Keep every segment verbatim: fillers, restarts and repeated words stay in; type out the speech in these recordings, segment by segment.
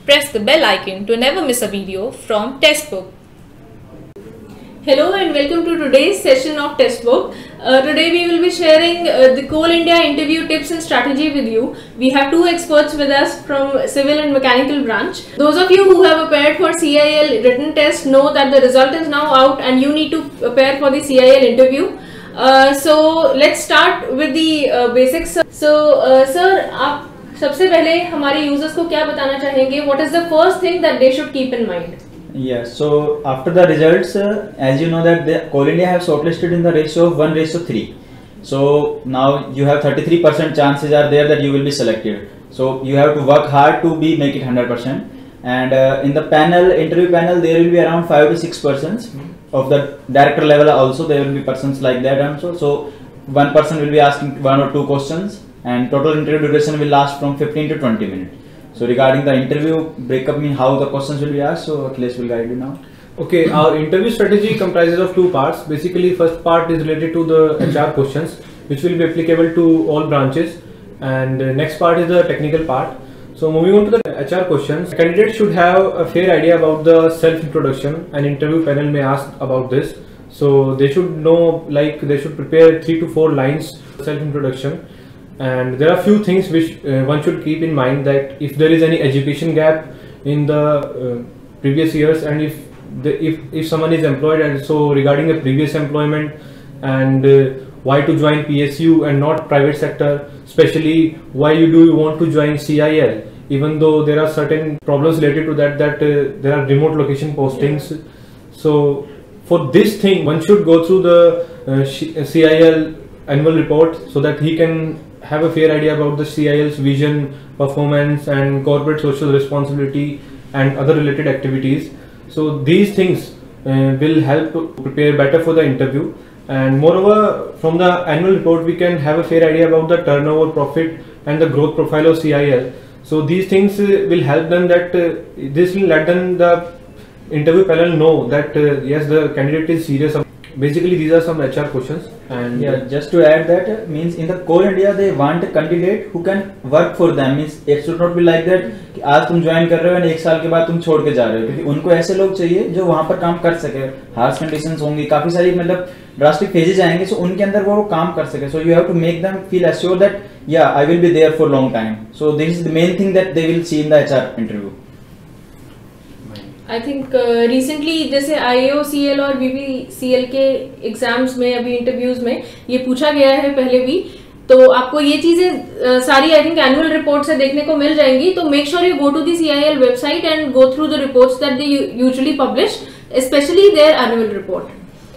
Press the bell icon to never miss a video from Testbook. Hello and welcome to today's session of Testbook. Uh, today we will be sharing uh, the Coal India interview tips and strategy with you. We have two experts with us from Civil and Mechanical branch. Those of you who have appeared for C I L written test know that the result is now out and you need to prepare for the C I L interview. Uh, so let's start with the uh, basics. So uh, sir, आप सबसे पहले हमारे users को क्या बताना चाहेंगे? What is the first thing that they should keep in mind? Yes, so after the results, uh, as you know that the Coal India have shortlisted in the ratio of one ratio three. So now you have thirty-three percent chances are there that you will be selected. So you have to work hard to be make it one hundred percent. And uh, in the panel, interview panel, there will be around five to six persons. Of the director level also there will be persons like that also. So one person will be asking one or two questions and total interview duration will last from fifteen to twenty minutes. So regarding the interview breakup, mean how the questions will be asked, so Akhilesh will guide you now. Okay, our interview strategy comprises of two parts. Basically, first part is related to the H R questions, which will be applicable to all branches, and uh, next part is the technical part. So moving on to the H R questions, candidates should have a fair idea about the self-introduction, and interview panel may ask about this. So they should know, like they should prepare three to four lines self-introduction. And there are few things which uh, one should keep in mind, that if there is any education gap in the uh, previous years, and if the, if if someone is employed, and so regarding the previous employment, and uh, why to join P S U and not private sector, especially why you do you want to join C I L, even though there are certain problems related to that, that uh, there are remote location postings. Yeah. So for this thing one should go through the uh, C I L annual report, so that he can have a fair idea about the C I L's vision, performance and corporate social responsibility and other related activities. So these things uh, will help to prepare better for the interview. And moreover, from the annual report we can have a fair idea about the turnover, profit and the growth profile of C I L. So these things uh, will help them, that uh, this will let them, the interview panel, know that uh, yes, the candidate is serious. Basically these are some H R questions. And yeah, just to add that, uh, means in the Coal India they want a candidate who can work for them. Means it should not be like that कि आज तुम join कर रहे हो और एक साल के बाद तुम छोड़ के जा रहे हो, क्योंकि उनको ऐसे लोग चाहिए जो वहाँ पर काम कर सके. हार्श कंडीशंस होंगी, काफी सारी मतलब ड्रास्टिक फेजेस आएंगे, सो उनके अंदर वो काम कर सके. So you have to make them feel assured that yeah I will be there for long time. So this is the main thing that they will see in the HR interview. I think recently जैसे I A O C L और B P C L के exams में, अभी interviews में ये पूछा गया है पहले भी, तो आपको ये चीजें uh, सारी आई थिंक एनुअल रिपोर्ट से देखने को मिल जाएंगी. तो make sure you go to the C I L website and go through the reports that they usually publish, specially their annual report.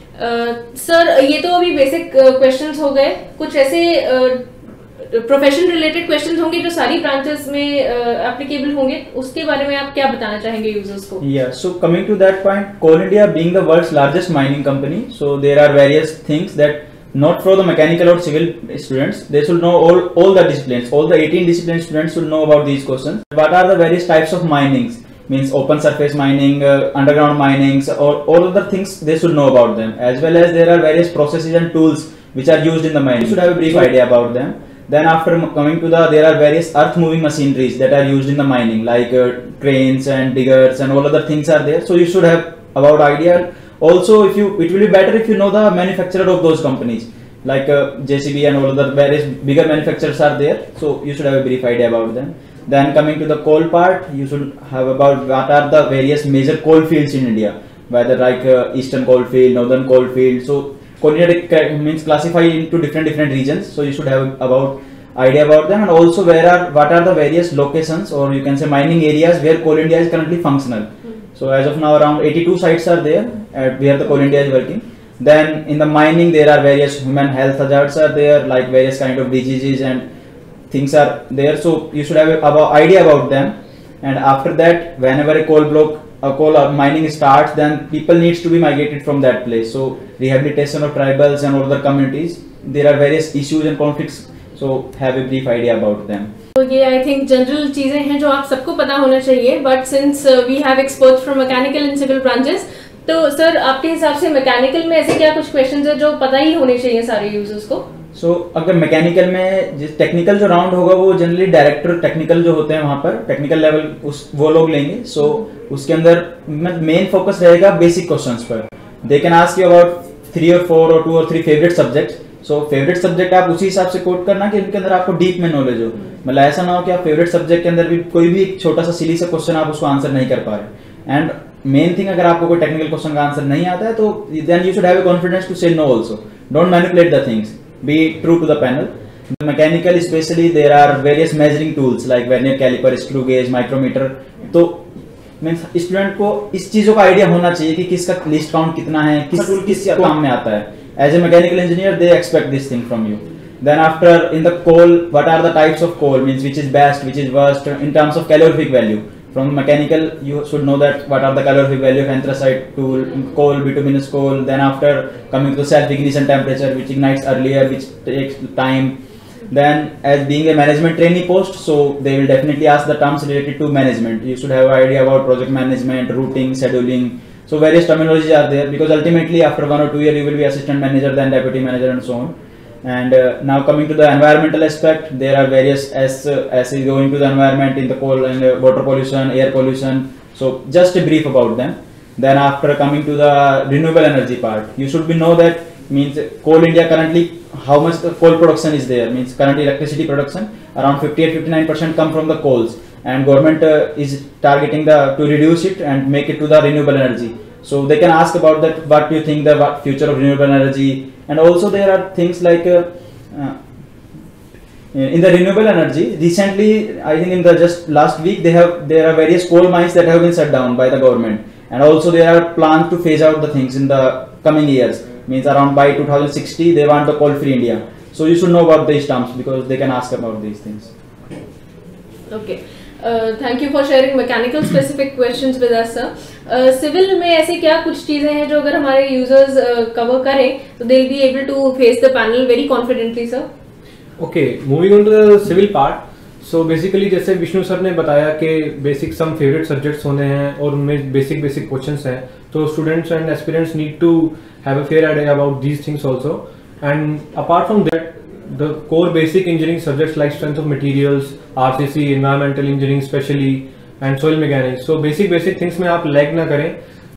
Sir ये तो अभी बेसिक क्वेश्चंस हो गए. कुछ ऐसे प्रोफेशन रिलेटेड क्वेश्चंस होंगे जो सारी ब्रांचेस में एप्लीकेबल uh, होंगे, उसके बारे में आप क्या बताना चाहेंगे यूजर्स को? Yeah, so coming to that point, Coal India being the world's largest mining company, so there are various things that not for the mechanical or civil students, they should know all all the disciplines. All the eighteen discipline students should know about these questions. What are the various types of minings? Means open surface mining, uh, underground minings, or all other things they should know about them. As well as there are various processes and tools which are used in the mining. You should have a brief idea about them. Then after coming to the, there are various earth moving machineries that are used in the mining, like uh, cranes and diggers and all other things are there. So you should have about idea. Also, if you, it will be better if you know the manufacturer of those companies, like uh, J C B and all other various bigger manufacturers are there. So you should have a brief idea about them. Then coming to the coal part, you should have about what are the various major coal fields in India, whether like uh, eastern coal field, northern coal field. So Coal India means classify into different different regions, so you should have about idea about them. And also where are what are the various locations, or you can say mining areas where Coal India is currently functional. Mm-hmm. So as of now around eighty-two sites are there at where the Coal India is working. Then in the mining there are various human health hazards are there, like various kind of diseases and things are there. So you should have about idea about them. And after that, whenever a coal block a coal mining starts, then people needs to be migrated from that place. So rehabilitation of tribals and other communities, there are various issues and conflicts, so have a brief idea about them. तो ये I think general चीजें हैं जो आप सबको पता होना चाहिए. But since we have experts from mechanical and civil branches, तो सर आपके हिसाब से मैकेनिकल में ऐसे क्या कुछ क्वेश्चंस है जो पता ही होने चाहिए सारे यूजर्स को? सो so, अगर मैकेनिकल में जिस टेक्निकल जो राउंड होगा वो जनरली डायरेक्टर टेक्निकल जो होते हैं वहाँ पर टेक्निकल लेवल उस वो लोग लेंगे. सो so, उसके अंदर मेन फोकस रहेगा बेसिक क्वेश्चंस पर. They can ask you about three और फोर और टू और three favourite subject. So favourite subject आप उसी हिसाब से कोट करना कि इनके अंदर आपको डीप में नॉलेज हो. मतलब ऐसा ना हो कि आप फेवरेट सब्जेक्ट के अंदर भी कोई भी एक छोटा सा सिली सा क्वेश्चन आप उसको आंसर नहीं कर पा रहे. एंड मेन थिंग, अगर आपको कोई टेक्निकल क्वेश्चन का आंसर नहीं आता है तो then you should have a confidence to say no also. Don't manipulate the things. Be true to the panel. The mechanical especially there are various measuring tools like vernier caliper, screw gauge, micrometer. तो means student को इस चीजों का idea होना चाहिए कि किसका list count कितना है, किस टूल किस काम में आता है. As a mechanical engineer they expect this thing from you. Then after in the coal what are the types of coal, means which is best, which is worst in terms of calorific value. From mechanical, you should know that what are the calorific value of anthracite tool, coal, bituminous coal. Then after coming to the self-ignition temperature, which ignites earlier, which takes time. Then as being a management trainee post, so they will definitely ask the terms related to management. You should have an idea about project management, routing, scheduling. So various terminologies are there because ultimately after one or two years you will be assistant manager, then deputy manager and so on. And uh, now coming to the environmental aspect, there are various as uh, as is going to the environment in the coal and uh, water pollution, air pollution. So just a brief about them. Then after coming to the renewable energy part, you should be know that means Coal India currently how much the coal production is there, means current electricity production around fifty-eight to fifty-nine percent come from the coals, and government uh, is targeting the to reduce it and make it to the renewable energy. So they can ask about that, what do you think the future of renewable energy. And also there are things like uh, uh, in the renewable energy recently, I think in the just last week they have there are various coal mines that have been shut down by the government, and also there are plans to phase out the things in the coming years, means around by two thousand sixty they want the coal free India. So you should know about these terms because they can ask about these things. Okay. Uh, thank you for sharing mechanical specific questions with us, sir. Uh, civil में ऐसे क्या कुछ चीजें हैं जो अगर हमारे users cover uh, करें तो they'll be able to face the panel very confidently, sir. Okay, moving on to the civil part. So basically जैसे विष्णु सर ने बताया कि basic some favorite subjects होने हैं और उनमें basic basic questions हैं, तो students and aspirants need to have a fair idea about these things also. And apart from that, the core basic engineering subjects like strength of materials, R C C, environmental engineering specially, and soil mechanics. So basic basic things में आप lag ना करें.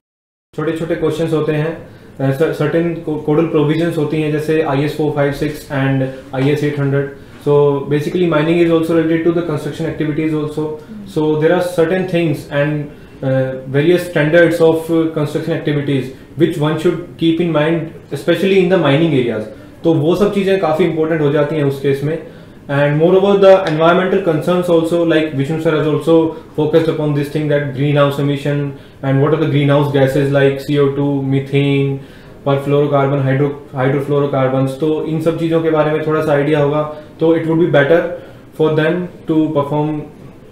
छोटे छोटे questions होते हैं, uh, certain codal provisions होती हैं जैसे I S four fifty-six and I S eight hundred. So basically mining is also related to the construction activities also. So there are certain things and uh, various standards of uh, construction activities which one should keep in mind, especially in the mining areas. तो वो सब चीज़ें काफ़ी important हो जाती हैं उस case में. And moreover the environmental concerns also, like Vishnu sir has also focused upon this thing that greenhouse emission and what are the greenhouse gases like C O two, methane, perfluorocarbon, hydro hydrofluorocarbons. तो इन सब चीज़ों के बारे में थोड़ा सा idea होगा तो it would be better for them to perform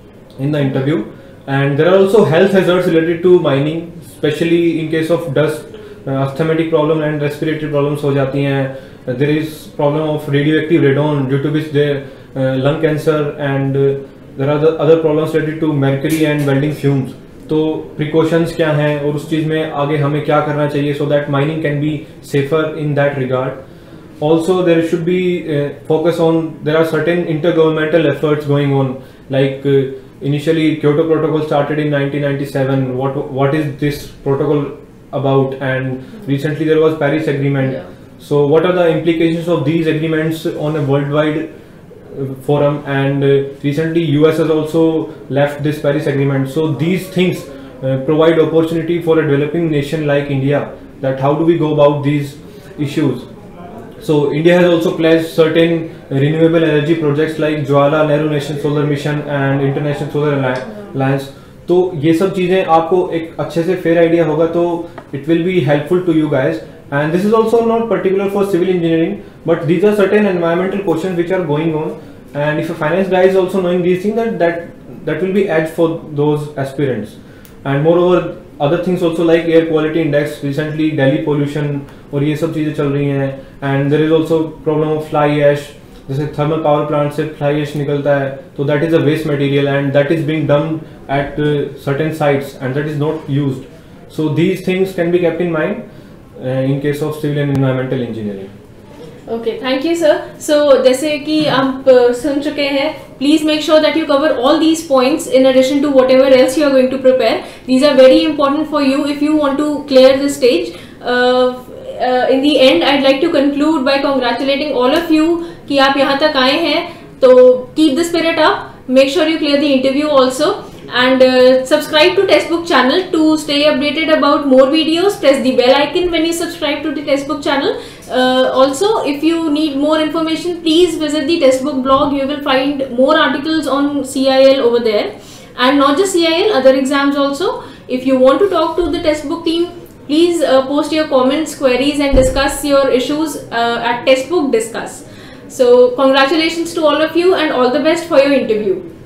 in the interview. And there are also health hazards related to mining, specially in case of dust, asthmatic problem and respiratory problems हो जाती हैं. There is problem of radioactive radon due to which there uh, lung cancer, and uh, there are the other problems related to mercury and welding fumes. तो precautions क्या हैं और उस चीज़ में आगे हमें क्या करना चाहिए so that mining can be safer in that regard. Also there should be uh, focus on, there are certain intergovernmental efforts going on, like uh, initially Kyoto Protocol started in nineteen ninety-seven. What what is this protocol about? And recently there was Paris Agreement. Yeah. So what are the implications of these agreements on a worldwide uh, forum? And uh, recently U S has also left this Paris Agreement. So these things uh, provide opportunity for a developing nation like India, that how do we go about these issues. So India has also pledged certain renewable energy projects like Jwala Nehru National Solar Mission and International Solar Alliance. तो ये सब चीज़ें आपको एक अच्छे से fair idea होगा तो it will be helpful to you guys. And this is also not particular for civil engineering, but these are certain environmental questions which are going on. And if a finance guy is also knowing these things, that that that will be edge for those aspirants. And moreover, other things also like air quality index. Recently, Delhi pollution और ये सब चीज़ें चल रही हैं. And there is also problem of fly ash. जैसे thermal power plant से fly ash निकलता है, तो that is a waste material and that is being dumped at uh, certain sites and that is not used. So these things can be kept in mind. Uh, in case of civil and environmental engineering. Okay, thank you sir. So जैसे कि आप uh, सुन चुके हैं, please make sure that you cover all these points in addition to whatever else you are going to prepare. These are very important for you if you want to clear the stage. Uh, uh, in the end, I'd like to conclude by congratulating all of you कि आप यहाँ तक आए हैं. तो keep the spirit up. Make sure you clear the interview also. And uh, subscribe to Testbook channel to stay updated about more videos. Press the bell icon when you subscribe to the Testbook channel. Uh, also, if you need more information, please visit the Testbook blog. You will find more articles on C I L over there, and not just C I L, other exams also. If you want to talk to the Testbook team, please uh, post your comments, queries, and discuss your issues uh, at Testbook Discuss. So, congratulations to all of you, and all the best for your interview.